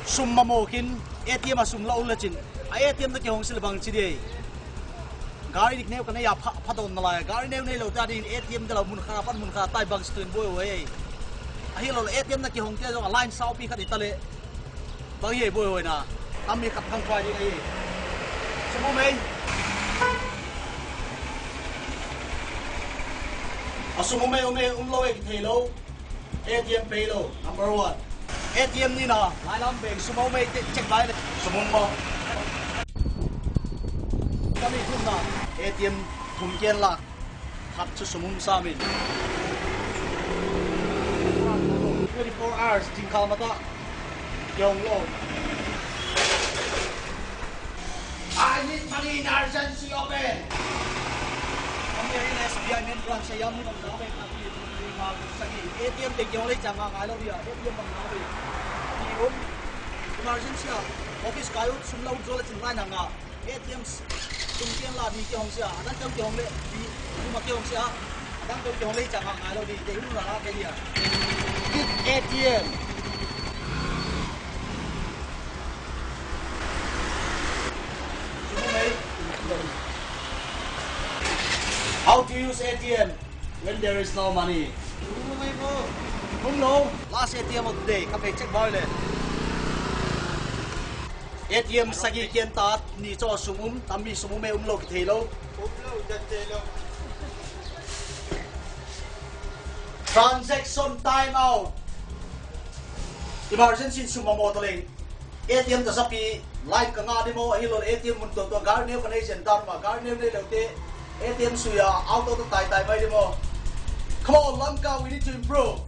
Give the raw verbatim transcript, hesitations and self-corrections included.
sum ma mo kin A T M a sum lo la chin A T M ta ki hong sil bang chi di gari dik neu kana ya pha don na la gari neu nei lo ta din A T M da lo mun kha pan mun kha tai bang stun boy we a hi lo A T M na ki hong te jong line sau pi kha di ta le bang ye boy we na tam mi khat khang phai di ai sum mo mai a sum mo mai o mai um lo e thei lo A T M pay lo number one A T M ni na lai lam beng sum mo mai check bai le sum mo kami thum na A T M thum ken la khat chu sumum samin twenty-four hours ting khal mata yong lo I need money in urgency open kami rin S B I men branch sayam ni bang dawe kami ma sagi A T M te kyong le changa ngai lo dia A T M bang dawe ni rum emergency office kayo sum lo zo la chin lai na nga A T M tung tiền là đi kiểu xia, đang trong kiểu lệ đi, nhưng mà kiểu xia, đang trong kiểu lệ chẳng hạn ai đâu đi, để lúc là cái gì à? A T M. How to use A T M when there is no money? Không know. Last A T M of the day, các bạn check boy lên. A T M sagi kian ta ni cho sumum tambi sumum me umlo ki thelo umlo dat thelo transaction time out emergency sumamo to leng A T M ta sapi line ka nga demo hi lo A T M mun to to gar ne connection dar ma gar ne le te A T M suya auto to tai tai mai demo come on Lamka we need to improve